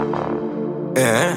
Yeah.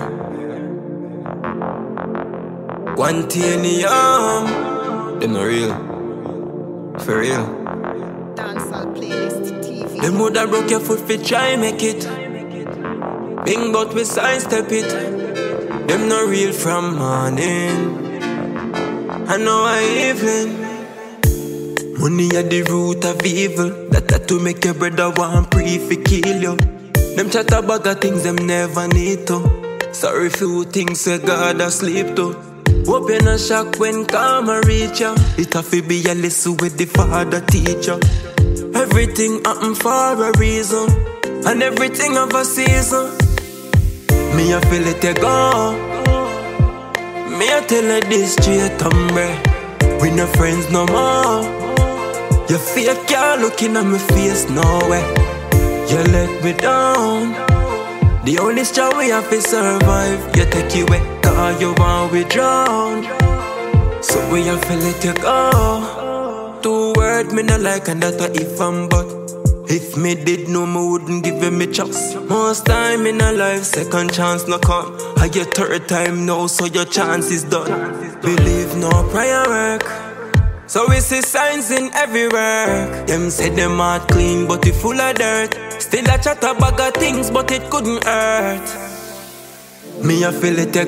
Quantanium. Them not real. For real. Dancehall playlist TV. Them woulda broke your foot fi try make it. Bing but we sidestep it. Them not real from morning. I know I evening. Money at the root of evil. That to make your brother want pray fi kill you. Them chat about the things them never need to. Sorry few things say God asleep to. Open a shock when karma reach ya. It have to be a lesson with the father teacher. Everything happen for a reason, and everything have a season. Me I feel it go. Me I tell her this straight hombre. We no friends no more. Your fake girl looking at my face nowhere. You let me down. The only straw we have to survive. You take you away, cause you want we drown. So we have to let you go. 2 words me not like, and that a if and but. If me did know, me wouldn't give him a chance. Most time in a life, second chance no come. I get 3rd time now, so your chance is done. Believe no prior work. So we see signs in every work. Them say them heart clean, but it full of dirt. Still a chat about of things, but it couldn't hurt. Me I feel it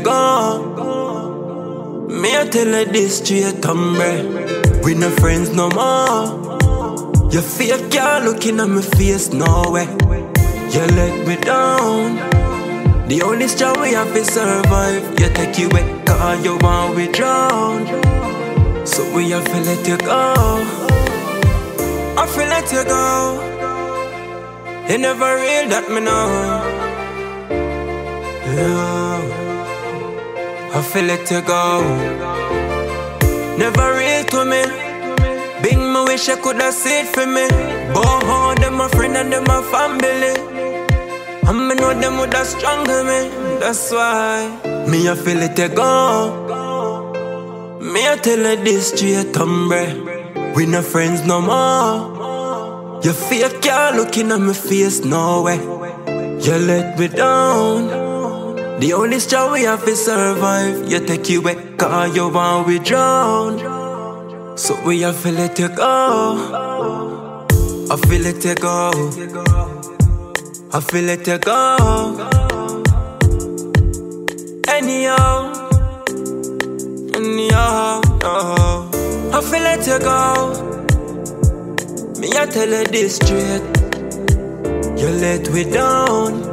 go. Me I tell her this straight hombre. We no friends no more. Your fake girl looking at my face nowhere. You let me down. The only straw we have to survive. You take you away, cause you want we drown. So we have to let you go. I feel let you go. You never real that me know. Yeah. I feel let you go. Never real to me. Bing me wish I coulda see it for me. Boho, them my friend and them my family. And me know them woulda stronger me. That's why me I feel let you go. Me I tell her this straight hombre. We no friends no more. Your fake girl looking at my face nowhere. You let me down. The only straw we have to survive. You take you away, cause you want we drown. So we have to let you go. I feel let you go. I feel let you go. Anyhow, oh. I feel let you go. Me I tell her this straight. You let me down.